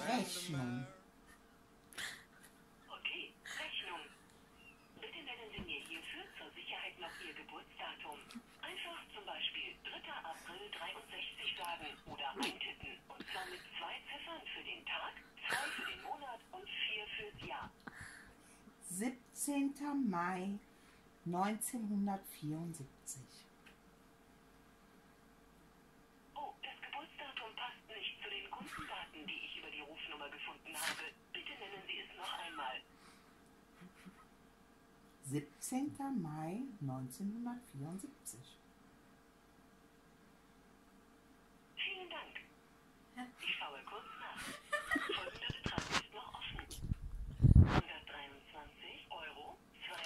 Rechnung. Okay, Rechnung. Bitte nennen Sie mir hierfür zur Sicherheit noch Ihr Geburtsdatum. Einfach zum Beispiel 3. April 63 sagen oder eintippen. Und zwar mit 2 Ziffern für den Tag, 2 für den Monat und 4 fürs Jahr. 17. Mai 1974. Oh, das Geburtsdatum passt nicht zu den Kundendaten, die ich über die Rufnummer gefunden habe. Bitte nennen Sie es noch einmal. 17. Mai 1974. Vielen Dank. Ich schaue kurz nach. Folgender Betrag ist noch offen. 123,52 Euro.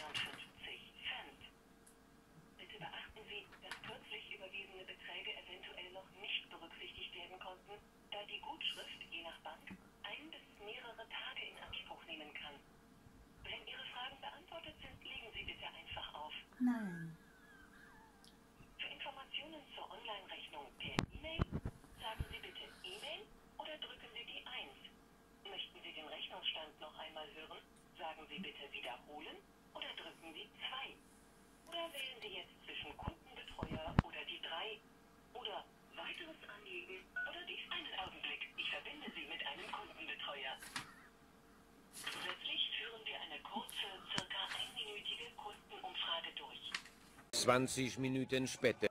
Bitte beachten Sie, dass kürzlich überwiesene Beträge eventuell noch nicht berücksichtigt werden konnten, da die Gutschrift je nach Bank 1 bis mehrere Tage in Anspruch nehmen kann. Wenn Ihre Fragen beantwortet sind, legen Sie bitte einfach auf. Nein. Für Informationen zur Online-Rechnung per E-Mail sagen Sie bitte E-Mail oder drücken Sie die 1. Möchten Sie den Rechnungsstand noch einmal hören, sagen Sie bitte wiederholen oder drücken Sie 2. Oder wählen Sie jetzt zwischen Kundenbetreuer oder die 3. Oder weiteres Anliegen oder dies einen Augenblick. Ich verbinde Sie mit einem Kundenbetreuer. Zusätzlich führen wir eine kurze, circa einminütige Kundenumfrage durch. 20 Minuten später.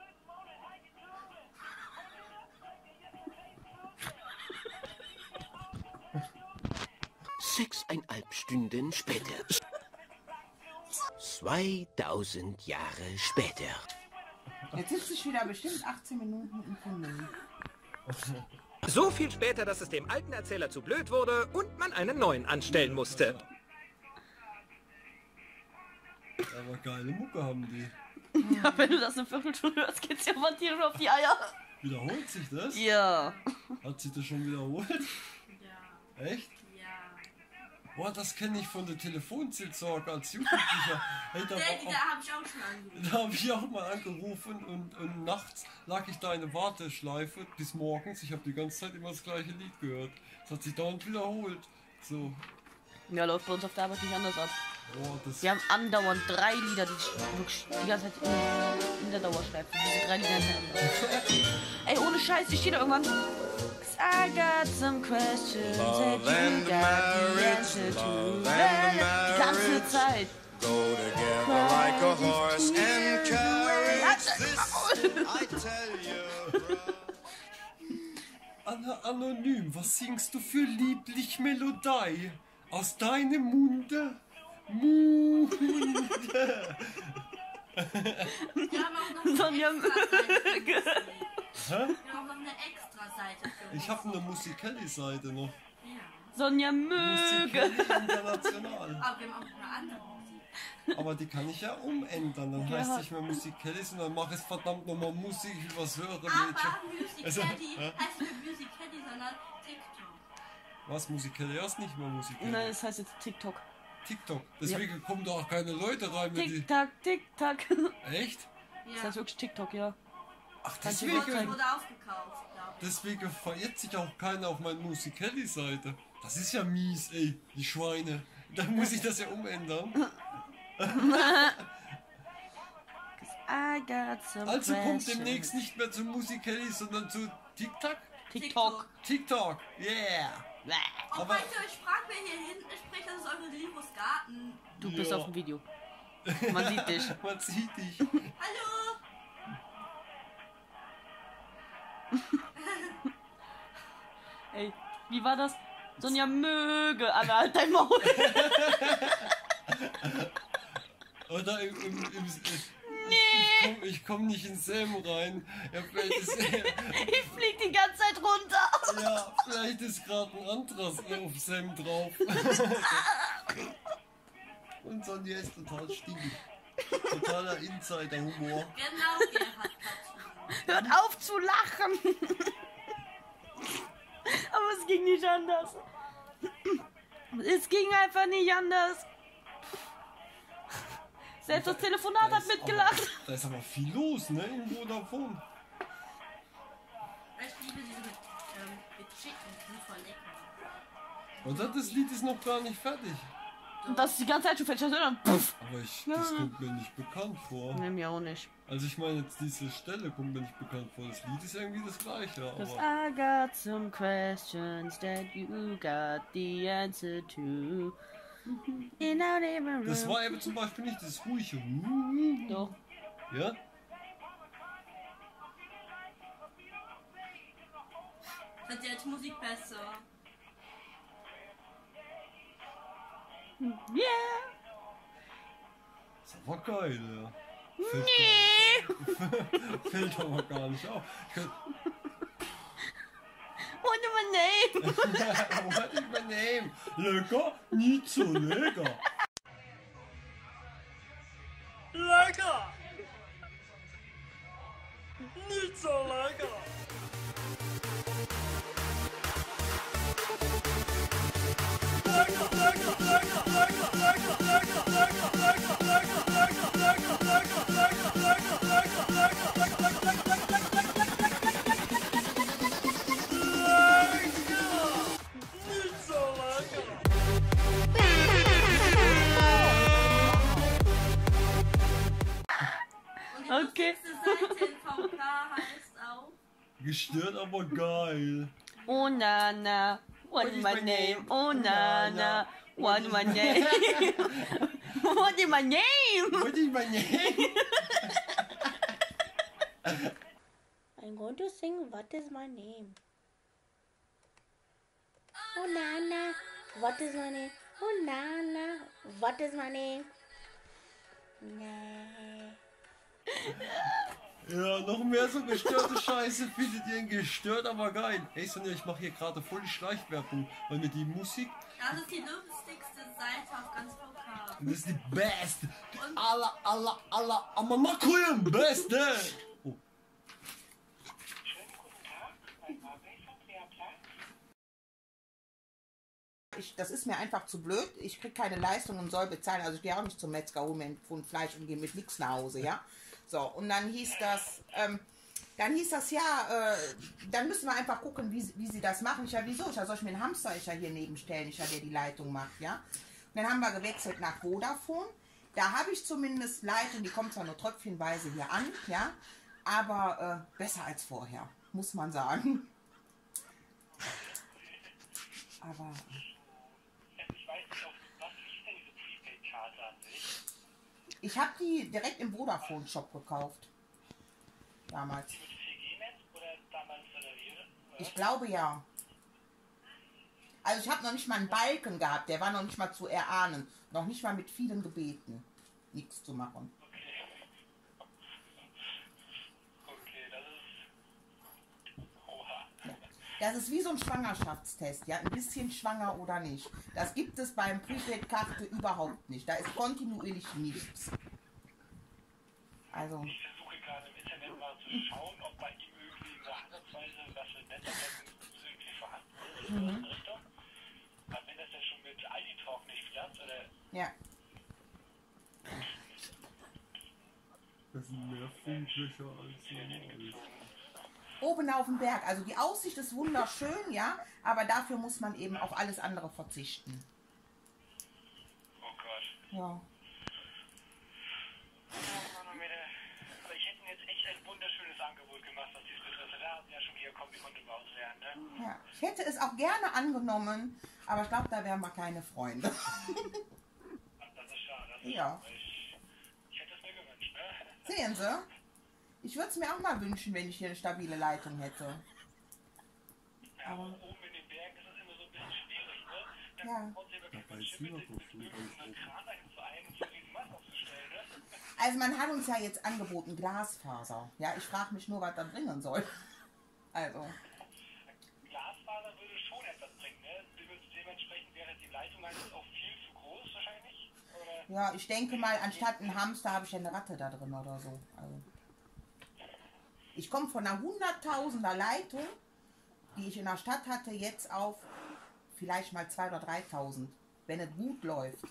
6,5 Stunden später. 2000 Jahre später. Jetzt sitze ich wieder bestimmt 18 Minuten im Tunnel. So viel später, dass es dem alten Erzähler zu blöd wurde und man einen neuen anstellen musste. Aber geile Mucke haben die. Ja, wenn du das eine Viertelstunde hörst, geht's ja mal tierisch auf die Eier. Wiederholt sich das? Ja. Hat sich das schon wiederholt? Ja. Echt? Ja. Boah, das kenne ich von der Telefonseelsorge als Jugendlicher. Hey, Da habe ich auch schon angerufen. da habe ich auch mal angerufen und nachts lag ich da in der Warteschleife bis morgens. Ich habe die ganze Zeit immer das gleiche Lied gehört. Das hat sich dauernd wiederholt. So, Ja, läuft bei uns auf der Arbeit nicht anders ab. boah, das... Wir haben andauernd 3 Lieder, die wirklich die ganze Zeit in der Dauerschleife. Diese 3 Lieder hintereinander. Ey, ohne Scheiß, ich stehe da irgendwann. 'Cause I got some questions that you got the answer to. Die ganze Zeit. Go together like a horse and carriage. This I tell you. Anna Anonym, was singst du für lieblich Melodie? Aus deinem Munde? Munde. Wir haben auch noch Sonja eine Extra-Seite. Möge. Hä? Wir haben auch noch eine Extra-Seite für uns. Ich habe eine Musical.ly-Seite noch. Ja. Sonja Möge. Musical.ly international. Aber wir haben auch noch eine andere Musik. Aber die kann ich ja umändern. Dann heißt es nicht mehr Musical.ly, sondern mach es verdammt nochmal Musik, ich was höre, Mädchen. Aber Music Also, Caddy hä? heißt nicht Music Caddy, sondern TikTok. Was, Musical.ly ist nicht mehr Musical.ly? Nein, das heißt jetzt TikTok. TikTok. Deswegen kommen da auch keine Leute rein, wenn die... Tick-Tack, Tick-Tack. Echt? Das Ja. heißt wirklich TikTok, ja. Ach, Kannst du deswegen... überzeugen. Wurde aufgekauft, glaube ich. Deswegen verirrt sich auch keiner auf meine Musical.ly-Seite. Das ist ja mies, ey, die Schweine. Da muss ich das ja umändern. I got some Also kommt questions. demnächst nicht mehr zu Musical.ly, sondern zu TikTok? TikTok. TikTok, yeah. Oh, Aber- falls ihr euch fragt, wer hier hinten spricht, das ist eure Livos Garten. Du bist Ja. auf dem Video. Man sieht dich. Man sieht dich. Hallo! Ey, wie war das? Sonja Möge, Anna, halt dein Maul. Oder ich komm nicht ins Sam rein. Ja, vielleicht ist, Ich flieg die ganze Zeit runter. ja, vielleicht ist gerade ein anderes auf Sam drauf. Und Sonja ist total stinkig. Totaler Insider-Humor. Genau, Gerhard Katrin. Hört auf zu lachen. Aber es ging nicht anders. Es ging einfach nicht anders. Selbst das Telefonat hat mitgelacht. Da ist aber viel los, ne? In Vodafone. Ich liebe diese mit Chicken, die sind voll lecker. Und das Lied ist noch gar nicht fertig. Und das ist die ganze Zeit schon fertig. Und puff. Aber das kommt mir nicht bekannt vor. Nee, mir auch nicht. Also ich meine jetzt diese Stelle kommt mir nicht bekannt vor. Das Lied ist irgendwie das gleiche, Cause aber... I got some questions that you got the answer to. In our living room. Das war eben zum Beispiel nicht das ruhige. Doch. Ja? Wird jetzt Musik besser. Yeah. Das war geil, ja. Fällt aber gar nicht auf. What's my name? What is my name? Lecker? Nicht so lecker. Lecker! Nicht so lecker! Okay. Seite in VK heißt auch. Gestört, aber geil. Oh Nana, what's my name? Oh Nana, what's my name? What is my name? What is my name? I'm going to sing What is my name? Oh Nana, what is my name? Oh Nana, what is my name? Nee. Ja, noch mehr so gestörte Scheiße findet ihr in gestört, aber geil. Ey Sonja, ich mache hier gerade voll die Schleichwerbung, weil mir die Musik, Das ist die lustigste Seite auf ganz VK. das ist die beste, die aller, Amanakuyen, beste. Oh. Das ist mir einfach zu blöd. Ich kriege keine Leistung und soll bezahlen. Also ich gehe auch nicht zum Metzger, hole mir ein Pfund Fleisch und gehe mit nichts nach Hause, ja. So, und dann hieß das, ja, dann müssen wir einfach gucken, wie sie das machen. Ich ja, wieso? Ich ja, soll ich mir einen Hamster hier nebenstellen, ich ja, der die Leitung macht, ja. Und dann haben wir gewechselt nach Vodafone. Da habe ich zumindest Leitung, die kommt zwar nur tröpfchenweise hier an, ja, aber besser als vorher, muss man sagen. Aber... Ich habe die direkt im Vodafone-Shop gekauft. Damals. Ich glaube ja. Also ich habe noch nicht mal einen Balken gehabt, der war noch nicht mal zu erahnen. Noch nicht mal mit vielen Gebeten. Nichts zu machen. Das ist wie so ein Schwangerschaftstest, ja, ein bisschen schwanger oder nicht. Das gibt es beim Prepaid-Karte überhaupt nicht. Da ist kontinuierlich nichts. Also. Ich versuche gerade im Internet mal zu schauen, ob bei ihm irgendwie in der Ansatzweise was für Netzwerken irgendwie vorhanden ist in die Richtung. Aber wenn das ja schon mit ID-Talk nicht klappt, oder? Ja. Das sind mehr Funklöcher als normal. Oben auf dem Berg. Also die Aussicht ist wunderschön, ja, aber dafür muss man eben auf alles andere verzichten. Oh Gott. Ja. Aber ich hätte mir jetzt echt ein wunderschönes Angebot gemacht, was dies betrifft. Da haben ja schon hier Kombi-Konto auslernen, ne? Ja. Ich hätte es auch gerne angenommen, aber ich glaube, da wären wir keine Freunde. Das ist schade. Ja. Ich hätte es mir gewünscht, ne? Sehen Sie? Ich würde es mir auch mal wünschen, wenn ich hier eine stabile Leitung hätte. Aber oben in den Bergen ist es immer so ein bisschen schwierig, ne? Dann ja. kommt ihr wirklich mit Schiff mit einem Kran dahin zu einem, so diesen Mast aufzustellen, ne? Also man hat uns ja jetzt angeboten Glasfaser. Ja, ich frage mich nur, was das bringen soll. Also. Glasfaser würde schon etwas bringen, ne? Dementsprechend wäre die Leitung eigentlich auch viel zu groß wahrscheinlich, oder? Ja, ich denke mal, anstatt ein Hamster habe ich eine Ratte da drin oder so. Also. Ich komme von einer 100.000er Leitung, die ich in der Stadt hatte, jetzt auf vielleicht mal 2.000 oder 3.000, wenn es gut läuft.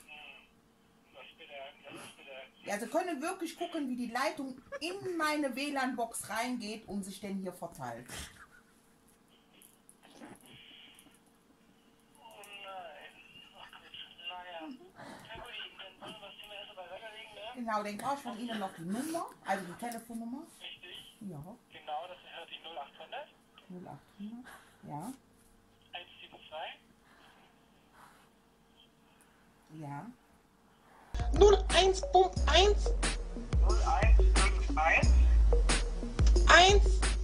Ja, Sie können wirklich gucken, wie die Leitung in meine WLAN-Box reingeht und sich denn hier verteilt. Genau, dann brauche ich von Ihnen noch die Nummer, also die Telefonnummer. Richtig. Ja. Genau, das ist die 0800. 0800, ja. 172. Ja. 01.1 0151 1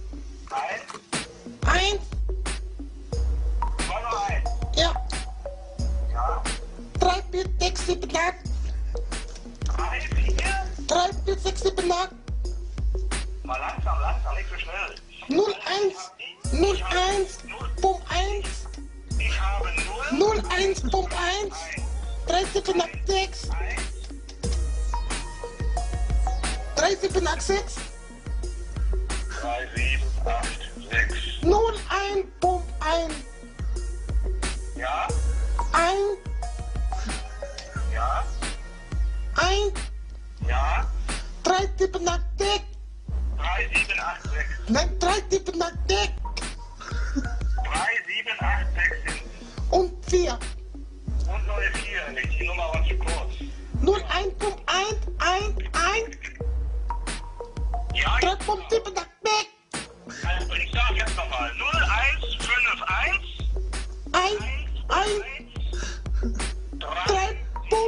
1 1 ja Ja. 3, 4, 6, 7, 8 3, 4. 3, 4, 6, 7, 8 Mal langsam, nicht so schnell. 01 01 Punkt 1 Ich habe 0 01.1 3786 3786 3786 01.1 Ja, 1 ja, 1 ja. 3786 3786 nein 3786 3786 und 4 und neue 4, nicht. Die Nummer war zu kurz. 01.1 1 1 Ja, 3.786 also ich sag jetzt nochmal. 0151 1 1 3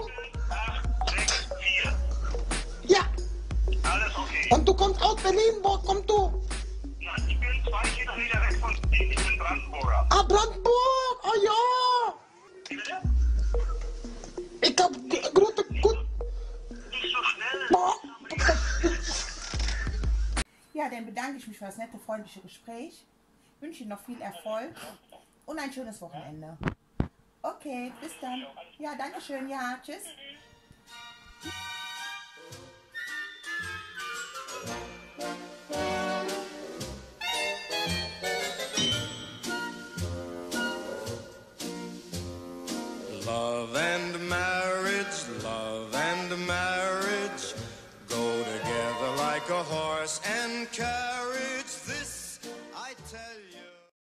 3786 ja Alles okay. und du kommst aus Berlin, wo kommst du? Ja, ich bin 2 Kilometer weg von Berlin. Ich bin Brandenburger. Ah, Brandenburg, oh ja Bitte? ich hab gute gut Nicht so schnell. boah. Ja, dann bedanke ich mich für das nette, freundliche Gespräch. Wünsche Ihnen noch viel Erfolg und ein schönes Wochenende. Okay, bis dann. Ja, danke schön. Ja, tschüss. Love and marriage go together like a horse and carriage.